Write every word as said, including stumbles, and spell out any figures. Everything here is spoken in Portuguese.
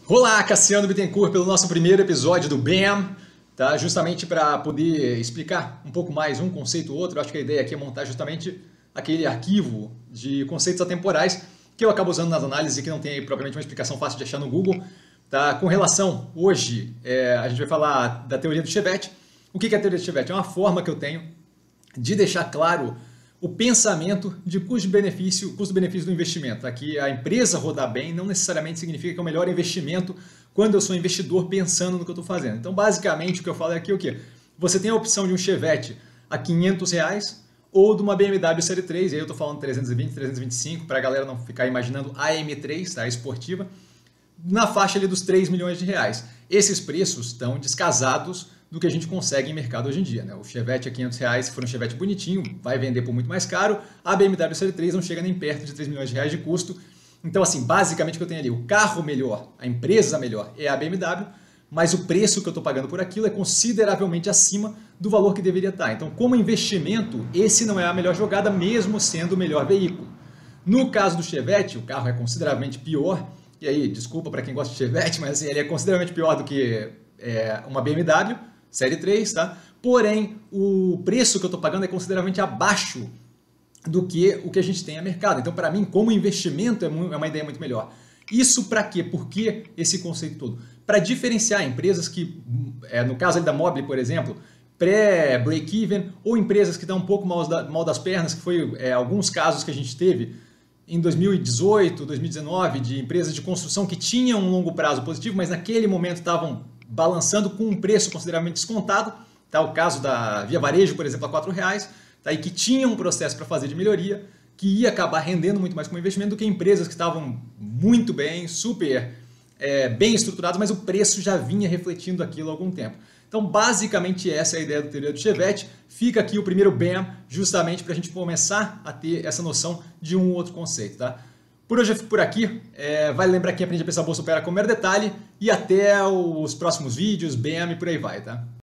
Olá, Cassiano Bittencourt, pelo nosso primeiro episódio do B A M, tá? Justamente para poder explicar um pouco mais um conceito ou outro. Eu acho que a ideia aqui é montar justamente aquele arquivo de conceitos atemporais que eu acabo usando nas análises e que não tem aí propriamente uma explicação fácil de achar no Google. Tá? Com relação, hoje, é, a gente vai falar da teoria do Chevette. O que é a teoria do Chevette? É uma forma que eu tenho de deixar claro o pensamento de custo-benefício, custo-benefício do investimento. Aqui a empresa rodar bem não necessariamente significa que é o melhor investimento quando eu sou investidor pensando no que eu estou fazendo. Então, basicamente, o que eu falo é aqui é o quê? Você tem a opção de um Chevette a quinhentos reais ou de uma B M W Série três, e aí eu estou falando trezentos e vinte, trezentos e vinte e cinco, para a galera não ficar imaginando a M três, tá? A esportiva, na faixa ali dos três milhões de reais. Esses preços estão descasados do que a gente consegue em mercado hoje em dia, né? O Chevette a quinhentos reais, se for um Chevette bonitinho, vai vender por muito mais caro. A B M W Série três não chega nem perto de três milhões de reais de custo. Então, assim, basicamente o que eu tenho ali, o carro melhor, a empresa melhor é a B M W, mas o preço que eu estou pagando por aquilo é consideravelmente acima do valor que deveria estar. Então, como investimento, esse não é a melhor jogada, mesmo sendo o melhor veículo. No caso do Chevette, o carro é consideravelmente pior, e aí, desculpa para quem gosta de Chevette, mas assim, ele é consideravelmente pior do que é, uma B M W Série três, tá? Porém, o preço que eu estou pagando é consideravelmente abaixo do que o que a gente tem a mercado. Então, para mim, como investimento, é uma ideia muito melhor. Isso para quê? Por que esse conceito todo? Para diferenciar empresas que, é, no caso ali da Mobile, por exemplo, pré-break-even, ou empresas que estão um pouco mal, mal das pernas, que foi é, alguns casos que a gente teve em dois mil e dezoito, dois mil e dezenove, de empresas de construção que tinham um longo prazo positivo, mas naquele momento estavam balançando com um preço consideravelmente descontado, tá? O caso da Via Varejo, por exemplo, a quatro reais, tá? E que tinha um processo para fazer de melhoria, que ia acabar rendendo muito mais como investimento do que empresas que estavam muito bem, super é, bem estruturadas, mas o preço já vinha refletindo aquilo há algum tempo. Então, basicamente, essa é a ideia da teoria do Chevette. Fica aqui o primeiro B A M, justamente para a gente começar a ter essa noção de um outro conceito, tá? Por hoje eu fico por aqui. É, vale lembrar que quem aprende a pensar bolsa opera com mero detalhe. E até os próximos vídeos, B A M e por aí vai, tá?